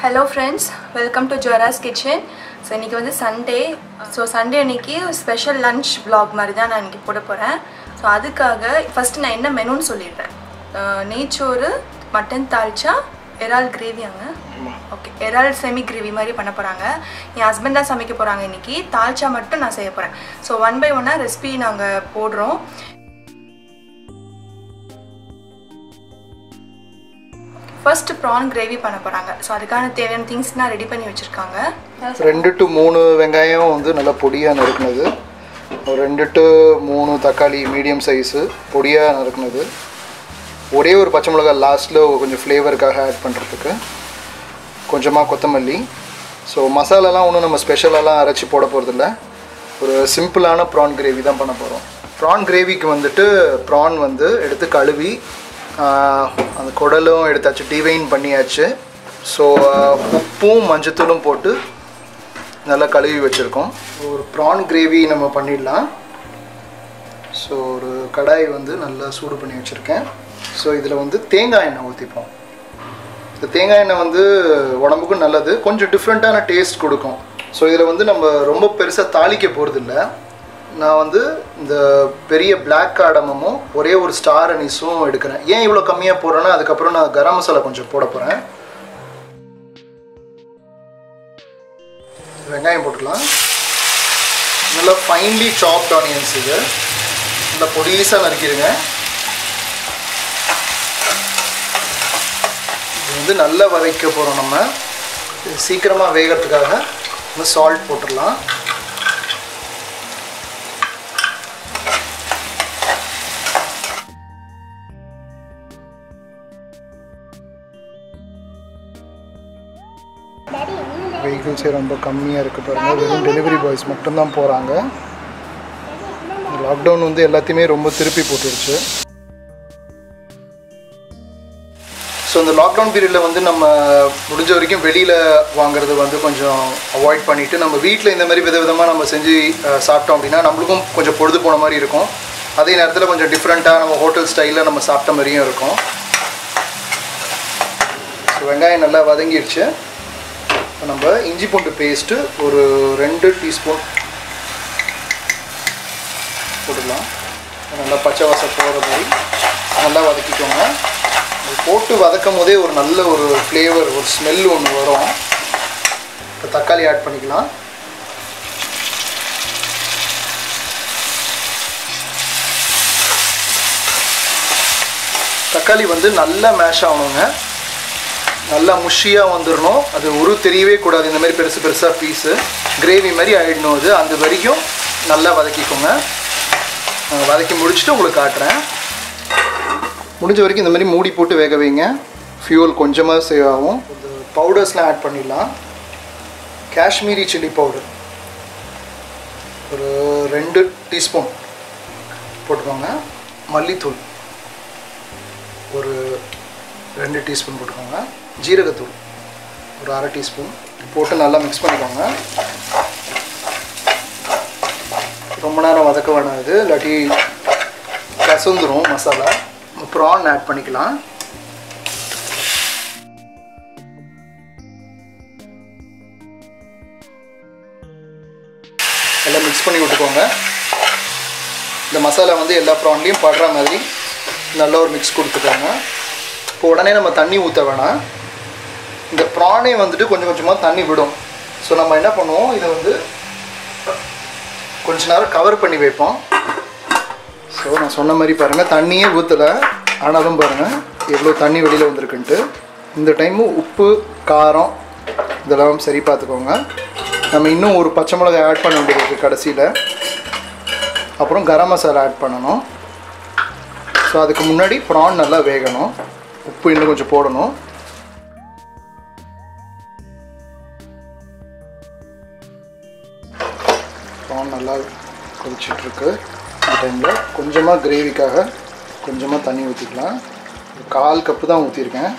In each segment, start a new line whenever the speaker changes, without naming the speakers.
Hello friends, welcome to Jora's Kitchen. So இன்னைக்கு வந்து Sunday. So Sunday அன்னைக்கு special lunch vlog மாதிரி தான் நான் இன்னைக்கு போட போறேன். So அதுக்காக ஃபர்ஸ்ட் நான் என்ன மெனுன்னு சொல்லிடுறேன். நெய்ச்சோறு, மட்டன் தால்ச்சா, இறால் கிரேவியாங்க. ஓகே, இறால் செமி கிரேவி மாதிரி பண்ண போறாங்க. என் ஹஸ்பண்ட் தான் சமைக்க போறாங்க இன்னைக்கு. தால்ச்சா மட்டும் நான் செய்ய போறேன். So ஒன் பை ஒன்னா ரெசிபி நாங்க போடுறோம். First prawn gravy பண்ண போறாங்க. சோ அதுக்கான தேவையான things நான் ரெடி பண்ணி வச்சிருக்காங்க.
2 to 3 வெங்காயம் வந்து நல்லா பொடியா நறுக்குனது. ஒரு 2 to 3 தக்காளி மீடியம் சைஸ் பொடியா நறுக்குனது. ஒரே ஒரு பச்சை மிளகாய் லாஸ்ட்ல கொஞ்சம் ஃப்ளேவருக்காக ஆட் பண்றதுக்கு. கொஞ்சமா கொத்தமல்லி. சோ மசாலாலாம் ஒண்ணும் நம்ம ஸ்பெஷலாலாம் அரைச்சு போட போறது இல்ல. ஒரு சிம்பிளான prawn gravy தான் பண்ண போறோம். prawn gravyக்கு வந்துட்டு prawn வந்து எடுத்து கழுவி அந்த குடலும் எடுத்தாச்சு, டிவைன் பண்ணியாச்சு. ஸோ உப்பும் மஞ்சத்தூளும் போட்டு நல்லா கழுவி வச்சுருக்கோம். ஒரு ப்ரான் கிரேவி நம்ம பண்ணிடலாம். ஸோ ஒரு கடாய் வந்து நல்லா சூடு பண்ணி வச்சுருக்கேன். ஸோ இதில் வந்து தேங்காய் எண்ணெய் ஊற்றிப்போம். இந்த தேங்காய் எண்ணெய் வந்து உடம்புக்கும் நல்லது, கொஞ்சம் டிஃப்ரெண்ட்டான டேஸ்ட் கொடுக்கும். ஸோ இதில் வந்து நம்ம ரொம்ப பெருசாக தாளிக்க போகிறதில்ல. நான் வந்து இந்த பெரிய பிளாக் காடமும் ஒரே ஒரு ஸ்டார் அனீஸும் எடுக்கிறேன். ஏன் இவ்வளோ கம்மியாக போடுறேன்னா அதுக்கப்புறம் நான் கரம் மசாலா கொஞ்சம் போட போகிறேன். வெங்காயம் போட்டுக்கலாம். நல்லா ஃபைன்லி சாப்ட் ஆனியன்ஸ் இது நல்லா பொடிசாக நறுக்கிடுங்க. இது வந்து நல்லா வதக்க போகிறோம். நம்ம சீக்கிரமாக வேகிறதுக்காக நம்ம சால்ட் போட்டுடலாம். வெஹிக்கிள்ஸே ரொம்ப கம்மியாக இருக்குது பாருங்கள். வெறும் டெலிவரி பாய்ஸ் மட்டும்தான் போகிறாங்க. லாக்டவுன் வந்து எல்லாத்தையுமே ரொம்ப திருப்பி போட்டுருச்சு. ஸோ இந்த லாக்டவுன் பீரியடில் வந்து நம்ம முடிஞ்ச வரைக்கும் வெளியில் வாங்குறது வந்து கொஞ்சம் அவாய்ட் பண்ணிவிட்டு நம்ம வீட்டில் இந்த மாதிரி விதவிதமாக நம்ம செஞ்சு சாப்பிட்டோம் அப்படின்னா நம்மளுக்கும் கொஞ்சம் பொழுது போன மாதிரி இருக்கும். அதே நேரத்தில் கொஞ்சம் டிஃப்ரெண்ட்டாக நம்ம ஹோட்டல் ஸ்டைலில் நம்ம சாப்பிட்ட மாதிரியும் இருக்கும். ஸோ வெங்காயம் நல்லா வதங்கிடுச்சு. இப்போ நம்ம இஞ்சி பூண்டு பேஸ்ட்டு ஒரு 2 டீஸ்பூன் போட்டுக்கலாம். நல்லா பச்சை வாசம் போகிற மாதிரி நல்லா வதக்கிக்கோங்க. போட்டு வதக்கும் போதே ஒரு நல்ல ஒரு ஃப்ளேவர், ஒரு ஸ்மெல் ஒன்று வரும். இப்போ தக்காளி ஆட் பண்ணிக்கலாம். தக்காளி வந்து நல்லா மேஷ் ஆகணுங்க, நல்லா முஷியாக வந்துடணும். அது ஒரு தெரியவே கூடாது. இந்த மாதிரி பெருசு பெருசாக பீஸு கிரேவி மாதிரி ஆகிடணும். அது அந்த வரைக்கும் நல்லா வதக்கிக்கோங்க. வதக்கி முடிச்சுட்டு உங்களுக்கு காட்டுறேன். முடிஞ்ச வரைக்கும் இந்த மாதிரி மூடி போட்டு வேக வைங்க. ஃபியூல் கொஞ்சமாக சேவ் ஆகும். இந்த பவுடர்ஸ்லாம் ஆட் பண்ணிடலாம். காஷ்மீரி சில்லி பவுடர் ஒரு 2 டீஸ்பூன் போட்டுக்கோங்க. மல்லித்தூள் ஒரு 2 டீஸ்பூன் போட்டுக்கோங்க. ஜீரகத்தூள் ஒரு 1/2 டீஸ்பூன் போட்டு நல்லா மிக்ஸ் பண்ணிக்கோங்க. ரொம்ப நேரம் வதக்க வேணாம், இது இல்லாட்டி கசந்துரும் மசாலா. ப்ரான் ஆட் பண்ணிக்கலாம். நல்லா மிக்ஸ் பண்ணி விட்டுக்கோங்க. இந்த மசாலா வந்து எல்லா ப்ரான்லேயும் படுற மாதிரி நல்ல ஒரு மிக்ஸ் கொடுத்துக்கோங்க. இப்போ உடனே நம்ம தண்ணி ஊற்ற வேணாம். இந்த ப்ரானே வந்துட்டு கொஞ்சம் கொஞ்சமாக தண்ணி விடும். ஸோ நம்ம என்ன பண்ணுவோம், இதை வந்து கொஞ்ச நேரம் கவர் பண்ணி வைப்போம். ஸோ நான் சொன்ன மாதிரி பாருங்கள், தண்ணியே ஊற்றலை, ஆனாலும் பாருங்கள் எவ்வளோ தண்ணி வெளியில் வந்திருக்குன்ட்டு. இந்த டைமு உப்பு காரம் இதெல்லாம் சரி பார்த்துக்கோங்க. நம்ம இன்னும் ஒரு பச்சை மிளகாய் ஆட் பண்ண வேண்டியது இருக்குது கடைசியில். அப்புறம் கரம் மசாலா ஆட் பண்ணணும். ஸோ அதுக்கு முன்னாடி ப்ரான் நல்லா வேகணும். உப்பு இன்னும் கொஞ்சம் போடணும். ப்ரான் நல்லா கொதிச்சிட்ருக்கு. இந்த டைமில் கொஞ்சமாக கிரேவிக்காக கொஞ்சமாக தண்ணி ஊற்றிக்கலாம். 1/4 கப்பு தான் ஊற்றிருக்கேன்.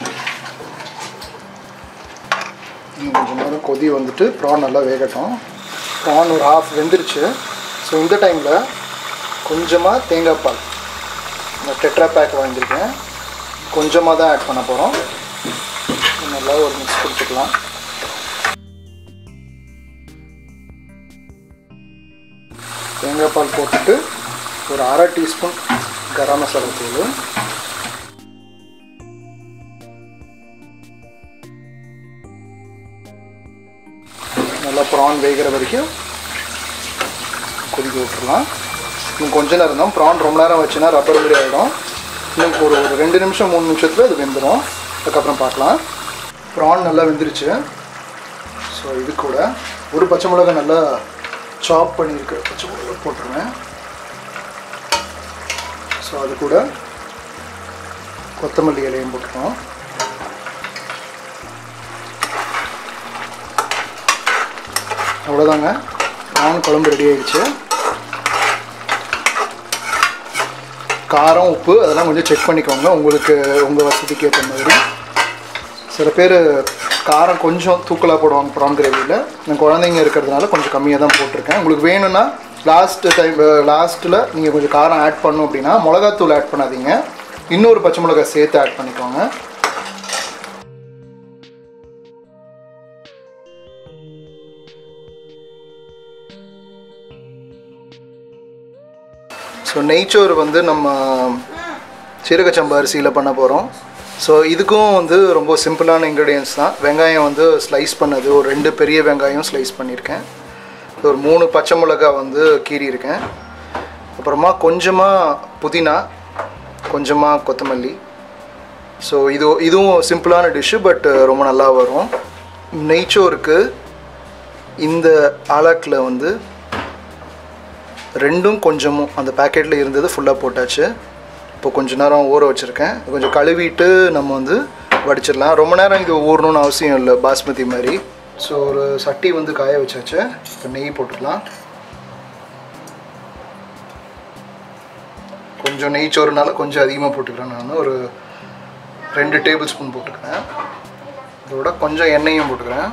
இன்னும் கொஞ்சம் நேரம் கொதி வந்துட்டு ப்ரான் நல்லா வேகட்டும். ப்ரான் ஒரு ½ வெந்துருச்சு. ஸோ இந்த டைமில் கொஞ்சமாக தேங்காய் பால், இந்த டெட்ரா பேக் வாங்கியிருக்கேன், கொஞ்சமாக தான் ஆட் பண்ண போகிறோம். நல்லா ஒரு மிக்ஸ் மிக்ஸ் கொடுத்துக்கலாம். தேங்காய் பால் போட்டுட்டு ஒரு 1/2 டீஸ்பூன் கரம் மசாலா தூள், நல்லா ப்ரான் வேகிற வரைக்கும் கொதிக்க விட்டுடலாம். இன்னும் கொஞ்ச நேரம் தான், ப்ரான் ரொம்ப நேரம் வச்சுன்னா ரப்பர் மாதிரி ஆகிடும். இன்னும் ஒரு 2 நிமிஷம் 3 நிமிஷத்தில் அது வெந்துடும். அதுக்கப்புறம் பார்க்கலாம். ப்ரான் நல்லா வெந்துருச்சு. ஸோ இது கூட ஒரு பச்சை மிளகாய் நல்லா சாப் பண்ணியிருக்க பச்சை மிளகாய் போட்டுருவேன். ஸோ அது கூட கொத்தமல்லி இலையும் போட்டுருவோம். அவ்வளோதாங்க, ப்ரான் குழம்பு ரெடி ஆகிடுச்சு. காரம் உப்பு அதெல்லாம் கொஞ்சம் செக் பண்ணிக்கோங்க, உங்களுக்கு உங்கள் வசதிக்கு ஏற்ற மாதிரி. சில பேர் காரம் கொஞ்சம் தூக்கலாக போடுவாங்க ப்ரான் கிரேவியில். நான் குழந்தைங்க இருக்கிறதுனால கொஞ்சம் கம்மியாக தான் போட்டிருக்கேன். உங்களுக்கு வேணும்னா லாஸ்ட்டில் நீங்கள் கொஞ்சம் காரம் ஆட் பண்ணணும் அப்படின்னா மிளகாத்தூள் ஆட் பண்ணாதீங்க, இன்னொரு பச்சை மிளகாய் சேர்த்து ஆட் பண்ணிக்கோங்க. ஸோ நெய்ச்சோறு வந்து நம்ம சீரகச்சம்பா அரிசியில் பண்ண போகிறோம். ஸோ இதுக்கும் வந்து ரொம்ப சிம்பிளான இன்க்ரீடியன்ஸ் தான். வெங்காயம் வந்து ஸ்லைஸ் பண்ணது, ஒரு 2 பெரிய வெங்காயம் ஸ்லைஸ் பண்ணியிருக்கேன். ஒரு 3 பச்சை மிளகாய் வந்து கீறியிருக்கேன். அப்புறமா கொஞ்சமாக புதினா, கொஞ்சமாக கொத்தமல்லி. ஸோ இதுவும் சிம்பிளான டிஷ்ஷு, பட் ரொம்ப நல்லா வரும். நெய்ச்சோறுக்கு இந்த ஆலாக்கில் வந்து 2ம் கொஞ்சமும் அந்த பேக்கெட்டில் இருந்தது ஃபுல்லாக போட்டாச்சு. இப்போ கொஞ்சம் நேரம் ஊற வச்சுருக்கேன். கொஞ்சம் கழுவிட்டு நம்ம வந்து வடிச்சிடலாம். ரொம்ப நேரம் இது ஊறணும்னு அவசியம் இல்லை பாஸ்மதி மாதிரி. ஸோ ஒரு சட்டி வந்து காய வச்சாச்சு. இப்போ நெய் போட்டுக்கலாம். கொஞ்சம் நெய் சோறுனால கொஞ்சம் அதிகமாக போட்டுக்கிறேன். நான் ஒரு 2 டேபிள் ஸ்பூன் போட்டுக்கிறேன். இதோட கொஞ்சம் எண்ணெயும் போட்டுக்கிறேன்.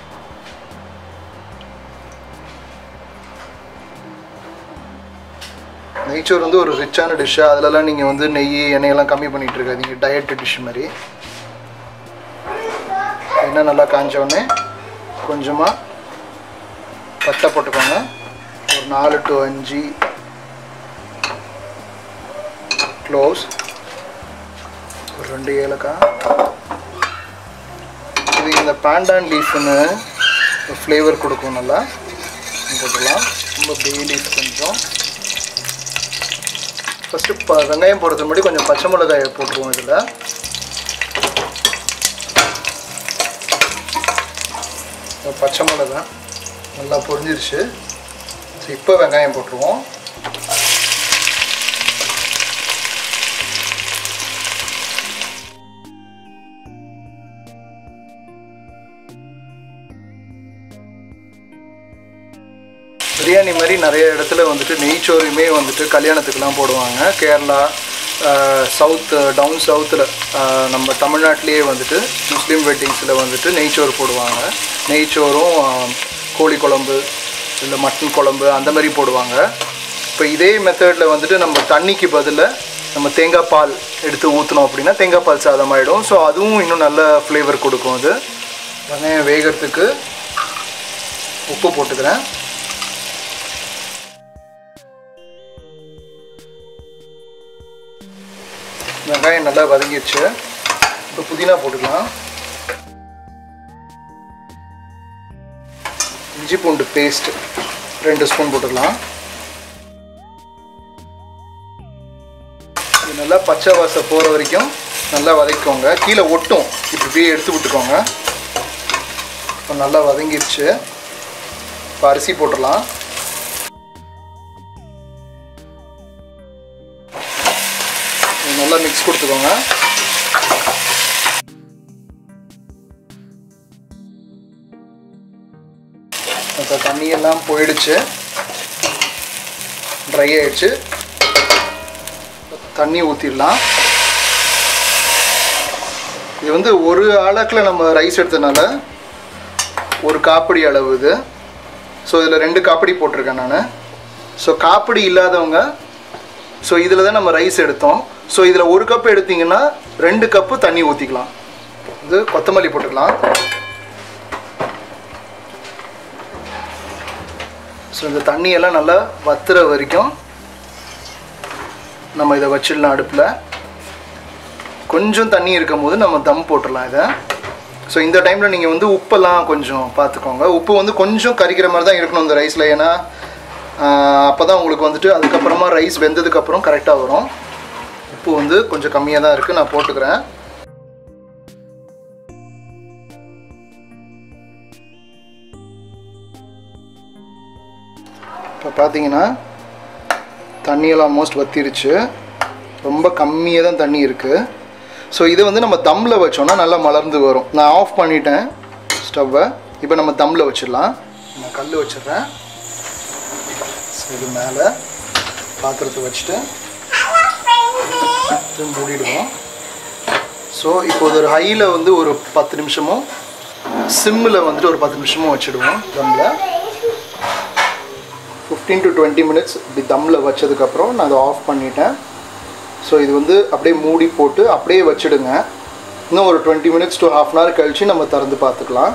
நெய்ச்சோறு வந்து ஒரு ரிச்சான டிஷ்ஷு. அதிலலாம் நீங்கள் வந்து நெய் எண்ணெயெல்லாம் கம்மி பண்ணிகிட்டு இருக்காதீங்க, டயட் டிஷ் மாதிரி. எண்ணெய் நல்லா காஞ்சோடனே கொஞ்சமாக பட்டை போட்டுக்கோங்க. ஒரு 4 to 5 க்ளோவ்ஸ், ஒரு 2 ஏலக்காய். இது இந்த பாண்டான் லீஃப்னு ஃப்ளேவர் கொடுக்கும், நல்லா போட்டுக்கலாம். ரொம்ப பே லீஃப் கொஞ்சம். ஃபஸ்ட்டு வெங்காயம் போடுறதுக்கு முன்னாடி கொஞ்சம் பச்சை மிளகாயை போட்டுருவோம். இதில் பச்சை மிளகாய் நல்லா பொரிஞ்சிருச்சு. ஸோ இப்போ வெங்காயம் போட்டுருவோம். பிரியாணி மாதிரி நிறைய இடத்துல வந்துட்டு நெய்ச்சோறுமே வந்துட்டு கல்யாணத்துக்கெலாம் போடுவாங்க. கேரளா, சவுத், டவுன் சவுத்தில், நம்ம தமிழ்நாட்டிலேயே வந்துட்டு முஸ்லீம் வெட்டிங்ஸில் வந்துட்டு நெய்ச்சோறு போடுவாங்க. நெய்ச்சோறும் கோழி குழம்பு இல்லை மட்டன் குழம்பு அந்த மாதிரி போடுவாங்க. இப்போ இதே மெத்தடில் வந்துட்டு நம்ம தண்ணிக்கு பதிலாக நம்ம தேங்காய் பால் எடுத்து ஊற்றினோம் அப்படின்னா தேங்காய் பால் சாதம் ஆகிடும். ஸோ அதுவும் இன்னும் நல்ல ஃப்ளேவர் கொடுக்கும். அது வெங்காயம் வேகிறதுக்கு உப்பு போட்டுக்கிறேன். வெங்காயம் நல்லா வதங்கிடுச்சு. இப்போ புதினா போட்டுக்கலாம். இஞ்சி பூண்டு பேஸ்ட் 2 ஸ்பூன் போட்டுக்கலாம். இது நல்லா பச்சை வாசம் போகிற வரைக்கும் நல்லா வதக்கிக்கோங்க. கீழே ஒட்டும், இப்படியே எடுத்து விட்டுக்கோங்க. இப்போ நல்லா வதங்கிடுச்சு. இப்போ அரிசி போட்டுடலாம். நல்லா மிக்ஸ் கொடுத்துக்கோங்க. இப்போ தண்ணியெல்லாம் போயிடுச்சு, ட்ரை ஆயிடுச்சு. தண்ணி ஊற்றிடலாம். இது வந்து ஒரு ஆளாக்கில் நம்ம ரைஸ் எடுத்ததுனால 1 காப்படி அளவு இது. ஸோ இதில் 2 காப்படி போட்டிருக்கேன் நான். ஸோ காப்படி இல்லாதவங்க, ஸோ இதில் தான் நம்ம ரைஸ் எடுத்தோம். ஸோ இதில் 1 கப் எடுத்திங்கன்னா 2 கப்பு தண்ணி ஊற்றிக்கலாம். வந்து கொத்தமல்லி போட்டுக்கலாம். ஸோ இந்த தண்ணியெல்லாம் நல்லா வத்துற வரைக்கும் நம்ம இதை வச்சிடலாம் அடுப்பில். கொஞ்சம் தண்ணி இருக்கும் போது நம்ம தம் போட்டுடலாம் இதை. ஸோ இந்த டைமில் நீங்கள் வந்து உப்பெல்லாம் கொஞ்சம் பார்த்துக்கோங்க. உப்பு வந்து கொஞ்சம் கரிக்கிற மாதிரி தான் இருக்கணும் இந்த ரைஸில். ஏன்னா அப்போ தான் உங்களுக்கு வந்துட்டு அதுக்கப்புறமா ரைஸ் வெந்ததுக்கப்புறம் கரெக்டாக வரும். உப்பு வந்து கொஞ்சம் கம்மியாக தான் இருக்குது, நான் போட்டுக்கிறேன். இப்போ பார்த்தீங்கன்னா தண்ணியெல்லாம் ஆல்மோஸ்ட் வத்திருச்சு. ரொம்ப கம்மியாக தான் தண்ணி இருக்குது. ஸோ இதை வந்து நம்ம தம்மில் வச்சோன்னா நல்லா மலர்ந்து வரும். நான் ஆஃப் பண்ணிட்டேன் ஸ்டவ்வை. இப்போ நம்ம தம்மில் வச்சிடலாம். நான் கல் வச்சிடுறேன். ஸோ இது மேலே பாத்திரத்தை வச்சுட்டு மூடிடுவோம். ஸோ இப்போ ஒரு ஹையில் வந்து ஒரு 10 நிமிஷமும் சிம்மில் வந்துட்டு ஒரு 10 நிமிஷமும் வச்சுடுவோம் தம்மில். 15 to 20 minutes இப்படி தம்மில் வச்சதுக்கப்புறம் நான் அதை ஆஃப் பண்ணிட்டேன். ஸோ இது வந்து அப்படியே மூடி போட்டு அப்படியே வச்சுடுங்க. இன்னும் ஒரு 20 minutes to half an hour கழித்து நம்ம திறந்து பார்த்துக்கலாம்.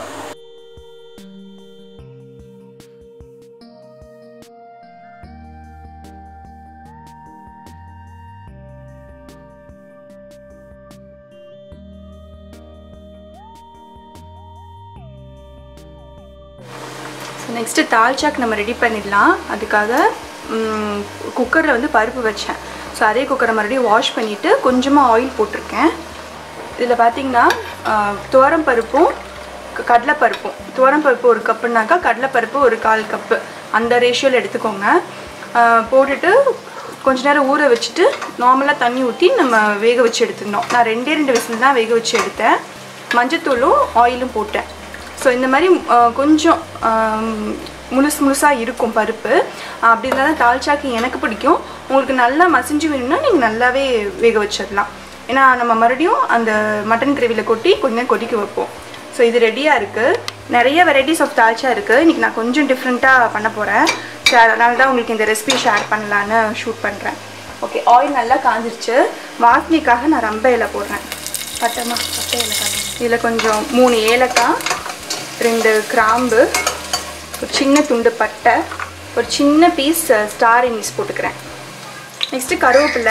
நெக்ஸ்ட்டு தால்ச்சாக்கு நம்ம ரெடி பண்ணிடலாம். அதுக்காக குக்கரில் வந்து பருப்பு வச்சேன். ஸோ அதே குக்கரை மறுபடியும் வாஷ் பண்ணிவிட்டு கொஞ்சமாக ஆயில் போட்டிருக்கேன். இதில் பார்த்திங்கன்னா துவரம்பருப்பும் கடலைப்பருப்பும், துவரம்பருப்பு 1 கப்புனாக்கா கடலைப்பருப்பு ஒரு 1/4 கப்பு அந்த ரேஷியோவில் எடுத்துக்கோங்க. போட்டுட்டு கொஞ்ச நேரம் ஊற வச்சுட்டு நார்மலாக தண்ணி ஊற்றி நம்ம வேக வச்சு எடுத்துருந்தோம். நான் 2 விசில் தான் வேக வச்சு எடுத்தேன். மஞ்சத்தூளும் ஆயிலும் போட்டேன். ஸோ இந்த மாதிரி கொஞ்சம் முழுசாக இருக்கும் பருப்பு. அப்படி இருந்தால் தான் தால்ச்சாக்கு எனக்கு பிடிக்கும். உங்களுக்கு நல்லா மசிஞ்சு வேணும்னா நீங்கள் நல்லாவே வேக வச்சிடலாம். ஏன்னா நம்ம மறுபடியும் அந்த மட்டன் கிரேவியில் கொட்டி கொஞ்சம் நேரம் கொதிக்க வைப்போம். ஸோ இது ரெடியாக இருக்குது. நிறைய வெரைட்டிஸ் ஆஃப் தால்ச்சா இருக்குது. இன்றைக்கி நான் கொஞ்சம் டிஃப்ரெண்ட்டாக பண்ண போகிறேன். ஸோ அதனால தான் உங்களுக்கு இந்த ரெசிபி ஷேர் பண்ணலான்னு ஷூட் பண்ணுறேன். ஓகே, ஆயில் நல்லா காஞ்சிருச்சு. வாசனைக்காக நான் ரம்ப இலை போடுறேன். பட்டை இலை. இதில் கொஞ்சம் 3 ஏலக்காய், 2 கிராம்பு, ஒரு சின்ன துண்டு பட்டை, ஒரு சின்ன பீஸ் ஸ்டார் அனீஸ் போட்டுக்கிறேன். நெக்ஸ்ட்டு கருவேப்பிலை,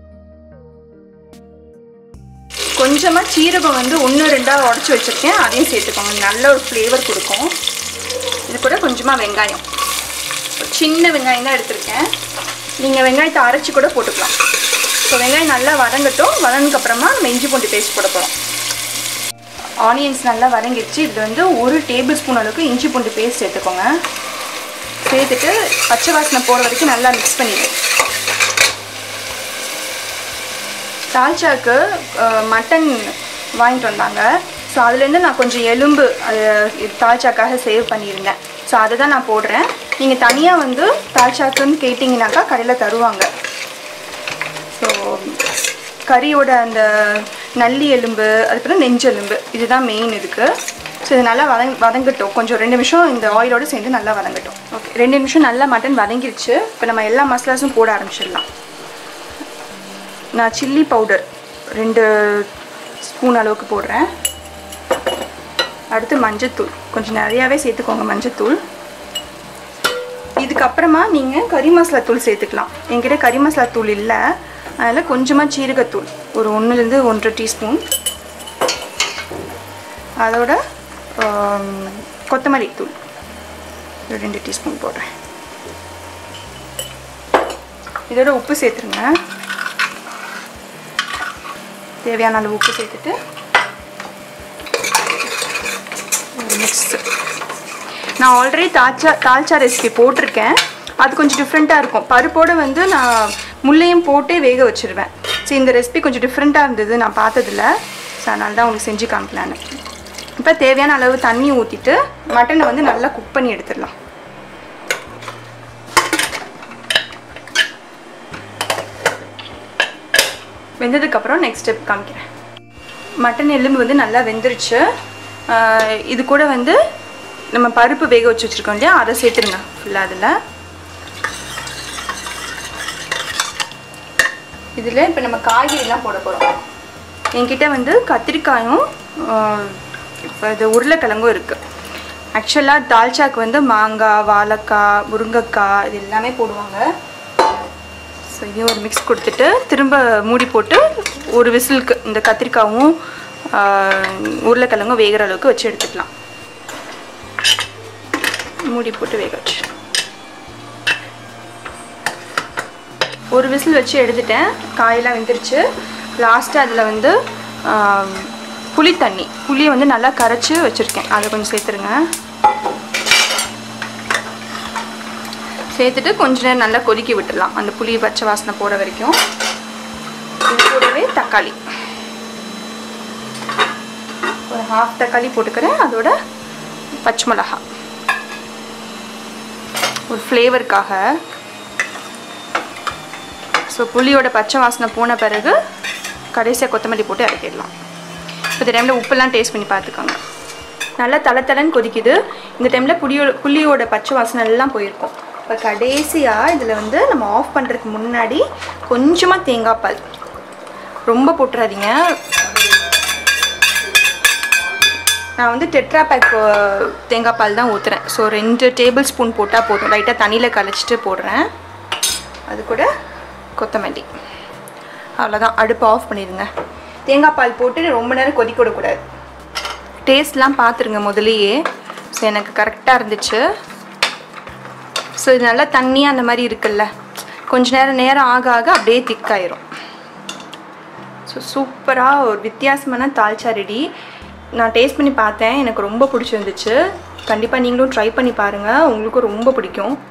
கொஞ்சமாக சீரகம் வந்து 1-2 உடச்சி வச்சுருக்கேன், அதையும் சேர்த்துக்கோங்க. நல்ல ஒரு ஃப்ளேவர் கொடுக்கும். இது கூட கொஞ்சமாக வெங்காயம், ஒரு சின்ன வெங்காயம் தான் எடுத்திருக்கேன். நீங்கள் வெங்காயத்தை அரைச்சி கூட போட்டுக்கலாம். ஸோ வெங்காயம் நல்லா வதங்கட்டும். வதங்கக்கப்புறமா நம்ம இஞ்சி பூண்டு பேஸ்ட் போட போகிறோம். ஆனியன்ஸ் நல்லா வதங்கிடுச்சு. இது வந்து 1 டேபிள் ஸ்பூன் அளவுக்கு இஞ்சி பூண்டு பேஸ்ட் சேர்த்துக்கோங்க. சேர்த்துட்டு பச்சை வாசனை போகிற வரைக்கும் நல்லா மிக்ஸ் பண்ணிடுங்க. தால்ச்சாக்கு மட்டன் வாங்கிட்டு வந்தாங்க. ஸோ அதுலேருந்து நான் கொஞ்சம் எலும்பு தால்ச்சாக்காக சேவ் பண்ணியிருந்தேன். ஸோ அதை தான் நான் போடுறேன். நீங்கள் தனியாக வந்து தால்ச்சாக்குன்னு கேட்டிங்கனாக்கா கடையில் தருவாங்க. ஸோ கறியோட அந்த நல்லி எலும்பு, அதுக்கப்புறம் நெஞ்செலும்பு, இதுதான் மெயின் இதுக்கு. ஸோ இது நல்லா வதங்கட்டும். கொஞ்சம் 2 நிமிஷம் இந்த ஆயிலோடு சேர்ந்து நல்லா வதங்கட்டும். ஓகே, 2 நிமிஷம் நல்லா மட்டன் வதங்கிடுச்சு. இப்போ நம்ம எல்லா மசாலாஸும் போட ஆரம்பிச்சிடலாம். நான் சில்லி பவுடர் 2 ஸ்பூன் அளவுக்கு போடுறேன். அடுத்து மஞ்சத்தூள் கொஞ்சம் நிறையாவே சேர்த்துக்கோங்க. மஞ்சத்தூள். இதுக்கப்புறமா நீங்கள் கறி மசாலா தூள் சேர்த்துக்கலாம். என்கிட்ட கறி மசாலா தூள் இல்லை, அதில் கொஞ்சமாக சீரகத்தூள் ஒரு 1 to 1.5 டீஸ்பூன். அதோட கொத்தமல்லி தூள் ஒரு 2 டீஸ்பூன் போடுறேன். இதோட உப்பு சேர்த்துருங்க. தேவையான அளவு உப்பு சேர்த்துட்டு நெக்ஸ்ட் நான் ஆல்ரெடி தால்ச்சா ரெசிபி போட்டிருக்கேன். அது கொஞ்சம் டிஃப்ரெண்ட்டாக இருக்கும். பருப்போடு வந்து நான் முள்ளையும் போட்டே வேக வச்சுருவேன். ஸோ இந்த ரெசிபி கொஞ்சம் டிஃப்ரெண்ட்டாக இருந்தது, நான் பார்த்ததில்ல. ஸோ அதனால தான் உங்களுக்கு செஞ்சு காமிக்கலான்னு. இப்போ தேவையான அளவு தண்ணி ஊற்றிட்டு மட்டனை வந்து நல்லா குக் பண்ணி எடுத்துடலாம். வெந்ததுக்கப்புறம் நெக்ஸ்ட் ஸ்டெப் காமிக்கிறேன். மட்டன் எலும்பு வந்து நல்லா வெந்துருச்சு. இது கூட வந்து நம்ம பருப்பு வேக வச்சு வச்சுருக்கோம் இல்லையா, அதை சேர்த்துருங்க ஃபுல்லாக. இதில் இப்போ நம்ம காய்கறிலாம் போட போகிறோம். என்கிட்ட வந்து கத்திரிக்காயும் இப்போ இது உருளைக்கிழங்கும் இருக்குது. ஆக்சுவலாக தால்ச்சாக்கு வந்து மாங்காய், வாழைக்காய், முருங்கைக்காய் இது எல்லாமே போடுவாங்க. ஸோ இதையும் ஒரு மிக்ஸ் கொடுத்துட்டு திரும்ப மூடி போட்டு ஒரு விசிலுக்கு இந்த கத்திரிக்காயும் உருளைக்கிழங்கும் வேகிற அளவுக்கு வச்சு எடுத்துக்கலாம். மூடி போட்டு வேக வச்சு ஒரு விசில் வச்சு எடுத்துட்டேன். காயெல்லாம் வெந்துருச்சு. லாஸ்ட்டாக அதில் வந்து புளியை வந்து நல்லா கரைச்சி வச்சுருக்கேன். அதை கொஞ்சம் சேர்த்துருங்க. சேர்த்துட்டு கொஞ்ச நேரம் நல்லா கொதிக்க விட்டுடலாம், அந்த புளி பச்சை வாசனை போகிற வரைக்கும். இது கூடவே தக்காளி ஒரு 1/2 தக்காளி போட்டுக்கிறேன். அதோட பச்சை மிளகாய் ஒரு ஃப்ளேவருக்காக. ஸோ புளியோட பச்சை வாசனை போன பிறகு கடைசியாக கொத்தமல்லி போட்டு இறக்கிடலாம். இந்த டைமில் உப்பெல்லாம் டேஸ்ட் பண்ணி பார்த்துக்கோங்க. நல்லா தளன்னு கொதிக்குது. இந்த டைமில் புளியோட பச்சை வாசனை எல்லாம் போயிருக்கும். இப்போ கடைசியாக இதில் வந்து நம்ம ஆஃப் பண்ணுறதுக்கு முன்னாடி கொஞ்சமாக தேங்காய் பால், ரொம்ப போட்டுறாதீங்க. நான் வந்து டெட்ரா பேக் தேங்காய் பால் தான் ஊற்றுறேன். ஸோ 2 டேபிள் ஸ்பூன் போட்டால் போதும். லைட்டாக தண்ணியில் கலைச்சிட்டு போடுறேன். அது கூட கொத்தமல்லி. அவ்வளோதான், அடுப்பு ஆஃப் பண்ணிடுங்க. தேங்காய் பால் போட்டு ரொம்ப நேரம் கொதிக்க விடக்கூடாது. டேஸ்ட்லாம் பார்த்துருங்க முதலையே. ஸோ எனக்கு கரெக்டாக இருந்துச்சு. ஸோ இது நல்லா தண்ணியாக அந்த மாதிரி இருக்குல்ல, கொஞ்சம் நேரம் ஆக அப்படியே திக்காயிரும். ஸோ சூப்பராக ஒரு வித்தியாசமான தால்ச்சா ரெடி. நான் டேஸ்ட் பண்ணி பார்த்தேன், எனக்கு ரொம்ப பிடிச்சிருந்துச்சு. கண்டிப்பாக நீங்களும் ட்ரை பண்ணி பாருங்கள், உங்களுக்கும் ரொம்ப பிடிக்கும்.